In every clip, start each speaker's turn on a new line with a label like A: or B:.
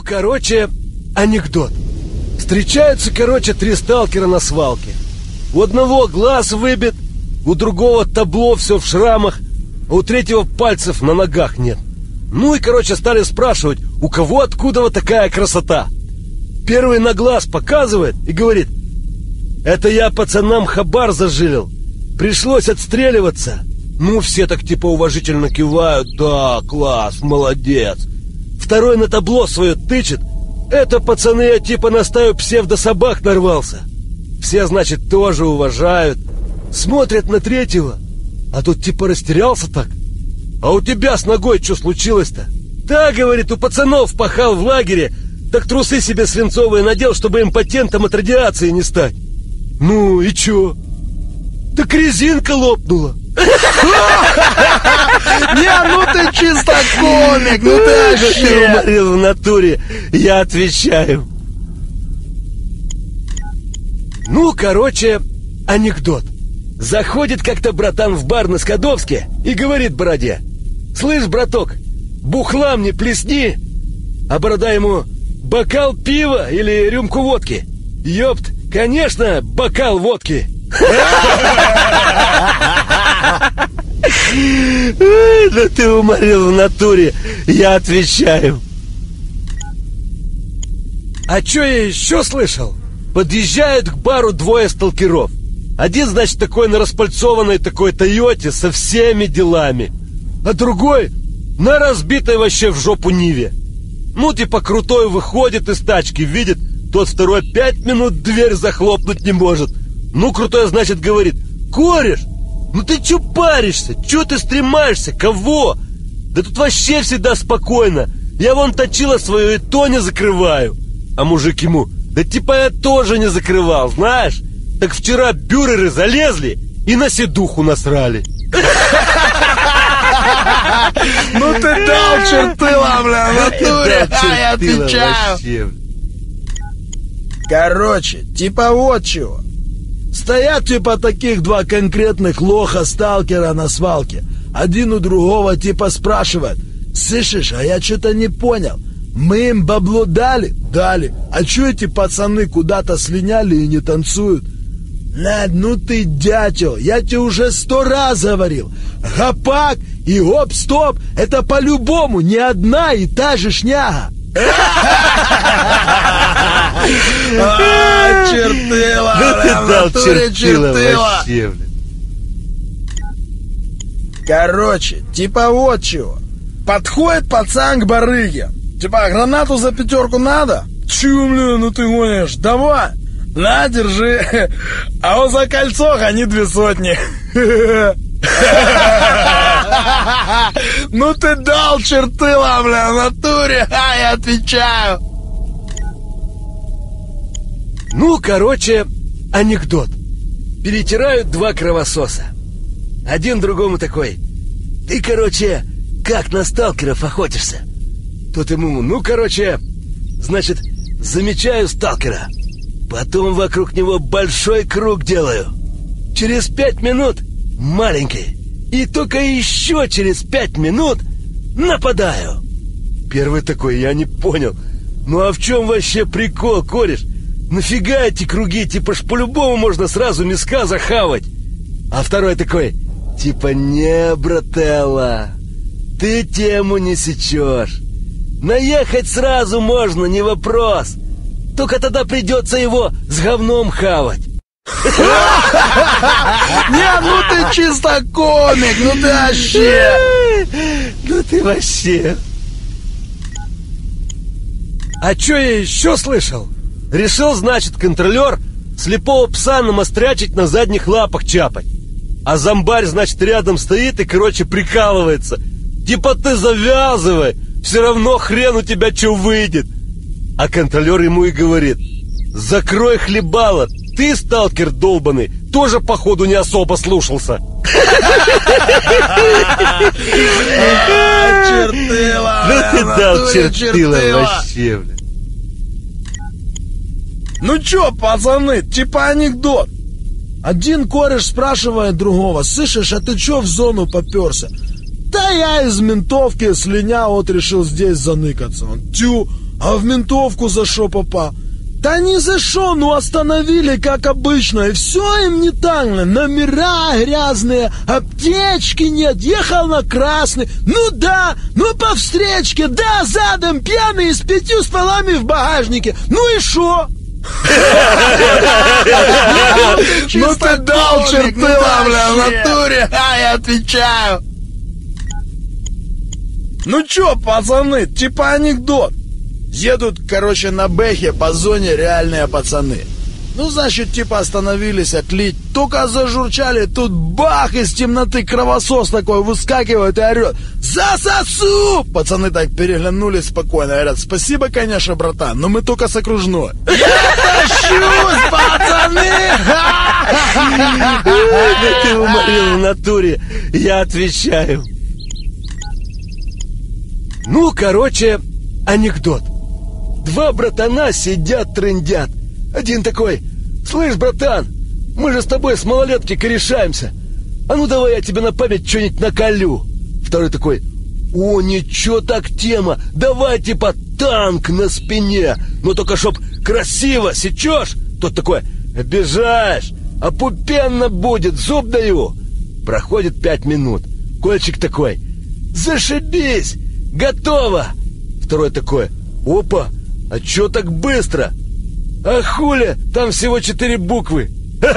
A: короче, анекдот. Встречаются, короче, три сталкера на свалке. У одного глаз выбит, у другого табло все в шрамах, а у третьего пальцев на ногах нет. Ну и, короче, стали спрашивать, у кого откуда вот такая красота. Первый на глаз показывает и говорит: это я пацанам хабар зажилил, пришлось отстреливаться. Ну, все так типа уважительно кивают: да, класс, молодец. Второй на табло свое тычет: это, пацаны, я типа на стаю псевдособак нарвался. Все, значит, тоже уважают. Смотрят на третьего, а тут типа растерялся так. А у тебя с ногой что случилось-то? Да, говорит, у пацанов пахал в лагере, так трусы себе свинцовые надел, чтобы импотентом от радиации не стать. Ну и чё? Так резинка лопнула.
B: Не, ну ты чисто комик, ну ты вообще.
A: Уморил в натуре, я отвечаю. Ну, короче, анекдот. Заходит как-то братан в бар на Скадовске и говорит бороде: слышь, браток, бухла мне плесни. А борода ему: бокал пива или рюмку водки? Ёпт, конечно, бокал водки. Да ты уморил в натуре, я отвечаю. А чё я еще слышал? Подъезжают к бару двое сталкеров. Один, значит, такой на распальцованной такой Тойоте со всеми делами, а другой на разбитой вообще в жопу Ниве. Ну, типа, крутой выходит из тачки, видит, тот второй 5 минут дверь захлопнуть не может. Ну, крутой, значит, говорит: кореш, ну ты чё паришься? Чё ты стремаешься? Кого? Да тут вообще всегда спокойно. Я вон точило свое и то не закрываю. А мужик ему: да типа я тоже не закрывал, знаешь? Так вчера бюреры залезли и на седуху насрали.
B: Ну ты дал чертыла, бля, в натуре, я отвечаю. Короче, типа вот чего. Стоят типа таких два конкретных лоха-сталкера на свалке. Один у другого типа спрашивает: слышишь, а я что-то не понял. Мы им бабло дали? Дали. А чё эти пацаны куда-то слиняли и не танцуют? Надь, ну ты дятел, я тебе уже 100 раз говорил. Гопак и гоп-стоп — это по-любому не одна и та же шняга. Чертыла,
A: ну ты дал чертыла.
B: Короче, типа вот чего. Подходит пацан к барыге. Типа, гранату за 5 надо? Чё, блин, ну ты гонишь? Давай. На, держи. А вот за кольцо гони 200. Ну ты дал чертыла, бля, в натуре, я отвечаю.
A: Ну, короче, анекдот. Перетирают два кровососа. Один другому такой: ты, короче, как на сталкеров охотишься? Тот ему: ну, короче, значит, замечаю сталкера, потом вокруг него большой круг делаю. Через 5 минут маленький. И только еще через 5 минут нападаю. Первый такой: я не понял. Ну а в чем вообще прикол, кореш? Нафига эти круги? Типа ж по-любому можно сразу миска захавать. А второй такой: типа, не, брателла, ты тему не сечешь. Наехать сразу можно, не вопрос. Только тогда придется его с говном хавать.
B: Не, ну ты чисто комик, ну ты вообще.
A: Ну ты вообще. А чё я еще слышал? Решил, значит, контролер слепого пса намострячить, на задних лапах чапать. А зомбарь, значит, рядом стоит и, короче, прикалывается. Типа, ты завязывай, все равно хрен у тебя что выйдет. А контролер ему и говорит: закрой хлебало, ты, сталкер долбаный, тоже, походу, не особо слушался.
B: Чертыла,
A: ну ты дал чертыла вообще, бля.
B: Ну чё, пацаны, типа анекдот. Один кореш спрашивает другого: слышишь, а ты чё в зону попёрся? Да я из ментовки слинял, вот решил здесь заныкаться. Он: тю, А в ментовку за что попал? Да не за что, ну остановили, как обычно, и все им не так. Номера грязные, аптечки нет, ехал на красный. Ну да, ну по встречке, да, задом пьяный с 5 стволами в багажнике. Ну и шо?
C: Ну ты дал чертыла, бля, в натуре, а я отвечаю.
B: Ну чё, пацаны, типа анекдот. Едут, короче, на бэхе по зоне реальные пацаны. Ну, значит, типа остановились отлить. Только зажурчали, тут бах, из темноты кровосос такой выскакивает и орет: «Засосу!» Пацаны так переглянулись спокойно, говорят: «Спасибо, конечно, братан, но мы только с окружной». «Я тащусь, пацаны!»
A: Ты уморил в натуре, я отвечаю. Ну, короче, анекдот. 2 братана сидят, трындят. Один такой: «Слышь, братан, мы же с тобой с малолетки корешаемся. А ну давай я тебе на память что-нибудь наколю». Второй такой: «О, ничего так тема, давай типа танк на спине, но только чтоб красиво, сечешь». Тот такой: «Обижаешь, опупенно будет, зуб даю». Проходит 5 минут. Кольчик такой: «Зашибись, готово». Второй такой: «Опа, а чё так быстро? А хули, там всего 4 буквы».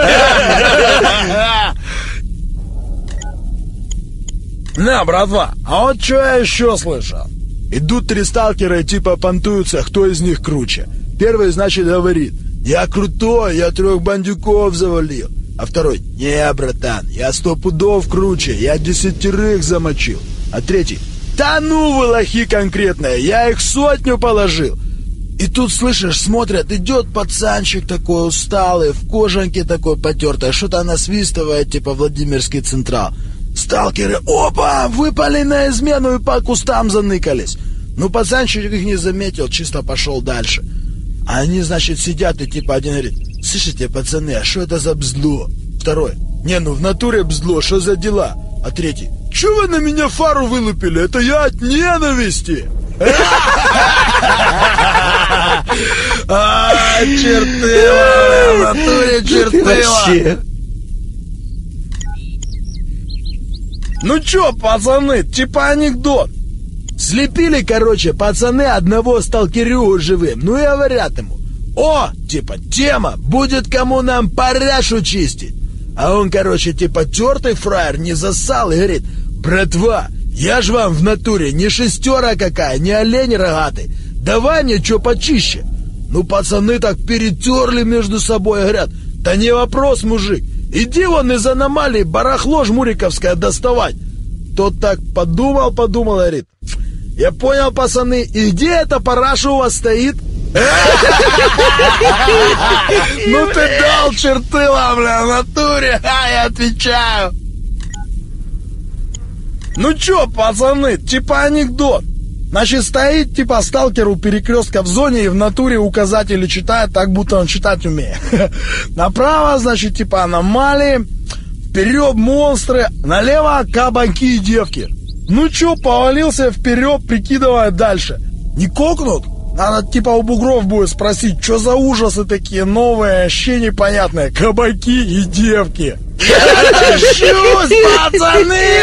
B: На, братва, а вот что я еще слышал? Идут 3 сталкера и типа понтуются, кто из них круче. Первый, значит, говорит: «Я крутой, я 3 бандюков завалил». А второй: «Не, братан, я 100 пудов круче, я 10 замочил». А третий: «Да ну вы лохи конкретные, я их 100 положил». И тут, слышишь, смотрят, идет пацанчик такой усталый, в кожанке такой потертой, что-то насвистывает, типа Владимирский Централ. Сталкеры, опа, выпали на измену и по кустам заныкались. Ну, пацанчик их не заметил, чисто пошел дальше. А они, значит, сидят и типа один говорит: «Слышите, пацаны, а что это за бздло?» Второй: «Не, ну в натуре бздло, что за дела?» А третий: «Чё вы на меня фару вылупили? Это я от ненависти!» Чертыла, в натуре чертыла. Ну чё, пацаны, типа анекдот. Слепили, короче, пацаны одного сталкерюгу живым. Ну и говорят ему: «О, типа, тема, будет кому нам паряшу чистить». А он, короче, типа тертый фраер, не засал и говорит: «Братва, я ж вам в натуре не шестера какая, не олень рогатый. Давай мне чё почище». Ну, пацаны так перетерли между собой и говорят: «Да не вопрос, мужик, иди вон из аномалии барахло жмуриковское доставать». Тот так подумал, говорит: «Я понял, пацаны, и где эта параша у вас стоит?»
C: Ну ты дал чертыла, бля, в натуре, а я отвечаю.
B: Ну чё, пацаны, типа анекдот. Значит, стоит типа сталкер у перекрестка в зоне и в натуре указатели читает, так будто он читать умеет. Направо, значит, типа аномалии, вперед монстры, налево кабанки и девки. Ну чё, повалился вперед, прикидывая дальше. Не кокнут? Надо типа у бугров будет спросить, что за ужасы такие новые, вообще непонятные. Кабаки и девки.
C: Я тащусь, пацаны!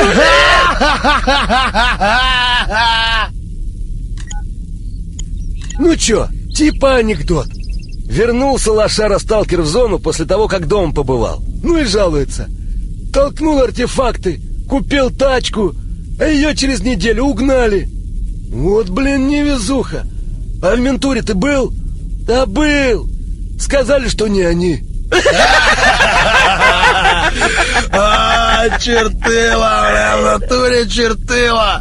A: Ну чё, типа анекдот. Вернулся лошара-сталкер в зону после того, как дома побывал. Ну и жалуется: толкнул артефакты, купил тачку, а ее через неделю угнали. Вот, блин, невезуха. А в ментуре ты был? Да был. Сказали, что не они.
C: Чертыла, бля, в натуре чертыла.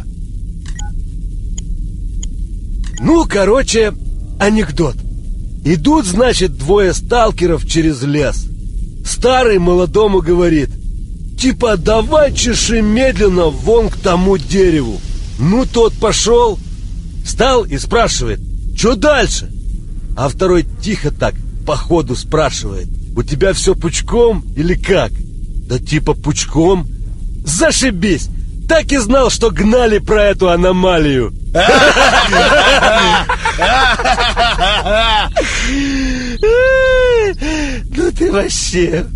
A: Ну, короче, анекдот. Идут, значит, 2 сталкеров через лес. Старый молодому говорит: типа, давай чеши медленно вон к тому дереву. Ну, тот пошел, встал и спрашивает: что дальше? А второй тихо так, по ходу спрашивает: у тебя все пучком или как? Да типа пучком. Зашибись! Так и знал, что гнали про эту аномалию. Ну ты вообще...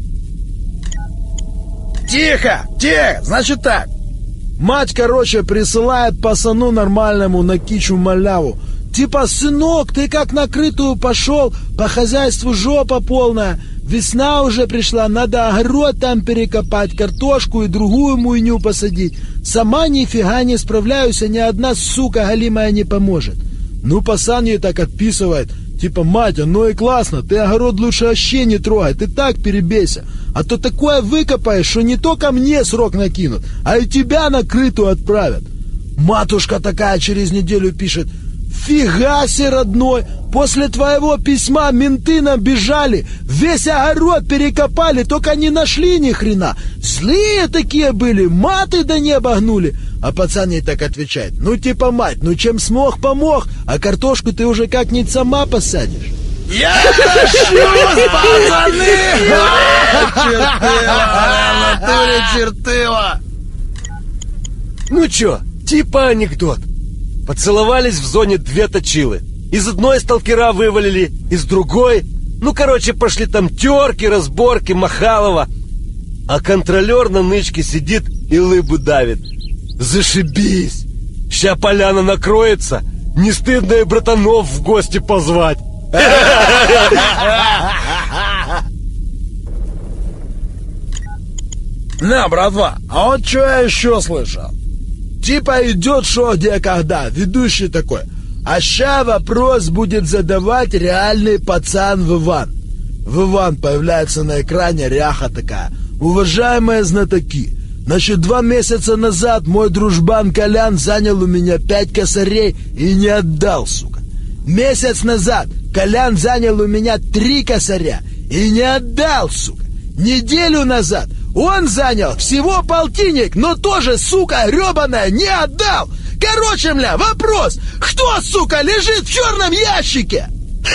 B: Тихо, значит так. Мать, короче, присылает пацану нормальному на кичу маляву. Типа, сынок, ты как на крытую пошел, по хозяйству жопа полная. Весна уже пришла, надо огород там перекопать, картошку и другую муйню посадить. Сама нифига не справляюсь, а ни одна сука галимая не поможет. Ну, пацан ей так отписывает. Типа, мать, оно и классно, ты огород лучше вообще не трогай, ты так перебейся. А то такое выкопаешь, что не только мне срок накинут, а и тебя на крытую отправят. Матушка такая через неделю пишет: фига себе, родной, после твоего письма менты набежали, весь огород перекопали, только не нашли ни хрена. Злые такие были, маты до неба гнули. А пацан ей так отвечает: ну типа, мать, ну чем смог, помог, а картошку ты уже как-нибудь сама посадишь.
C: Я тащусь, пацаны! Чертыла, в натуре чертыла!
A: Ну чё, типа анекдот. Поцеловались в зоне две точилы. Из одной сталкера вывалили, из другой. Ну, короче, пошли там терки, разборки, махалова. А контролер на нычке сидит и лыбу давит. Зашибись! Ща поляна накроется, не стыдно и братанов в гости позвать.
B: На, братва, а вот что я еще слышал? Типа идет шоу «Где, когда», ведущий такой: а ща вопрос будет задавать реальный пацан Вован. Вован, появляется на экране ряха такая: уважаемые знатоки, значит, 2 месяца назад мой дружбан Колян занял у меня 5 косарей и не отдал, сука. Месяц назад Колян занял у меня 3 косаря и не отдал, сука. Неделю назад он занял всего 1,5, но тоже, сука, гребаная, не отдал. Короче, мля, вопрос: кто, сука, лежит в черном ящике?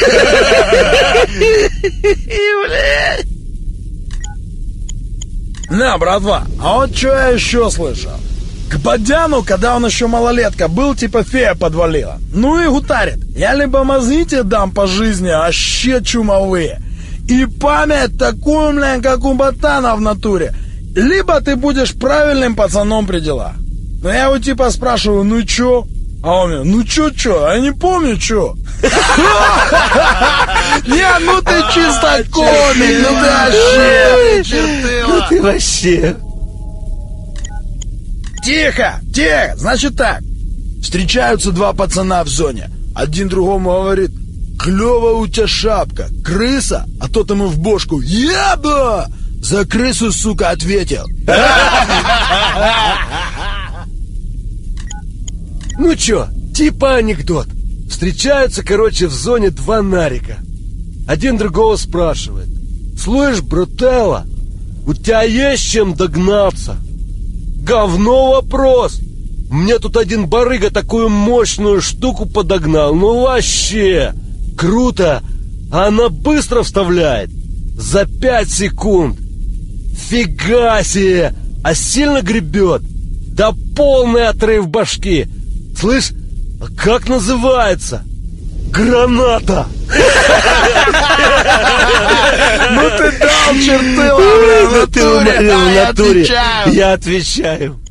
B: На, братва, а вот что я еще слышал? К Бадяну, когда он еще малолетка был, типа фея подвалила. Ну и гутарит: я либо мозги тебе дам по жизни, вообще чумовые, и память такую, мля, как у ботана в натуре, либо ты будешь правильным пацаном при делах. Ну я его типа спрашиваю: ну чё? А он мне: ну чё, я не помню, чё. Не, ну ты чисто комик, ну ты вообще.
A: Ну ты вообще.
B: Тихо, значит так. Встречаются 2 пацана в зоне. Один другому говорит: клёво у тебя шапка, крыса? А тот ему в бошку: еба! За крысу, сука, ответил.
A: Ну чё, типа анекдот. Встречаются, короче, в зоне 2 нарика. Один другого спрашивает: слышь, брателло, у тебя есть чем догнаться? Говно вопрос. Мне тут один барыга такую мощную штуку подогнал. Ну вообще круто. А она быстро вставляет. За 5 секунд. Фига себе. А сильно гребет. Да полный отрыв башки. Слышь, а как называется? Граната.
C: Ну ты дал, чертыла, бля, в натуре.
A: Я отвечаю.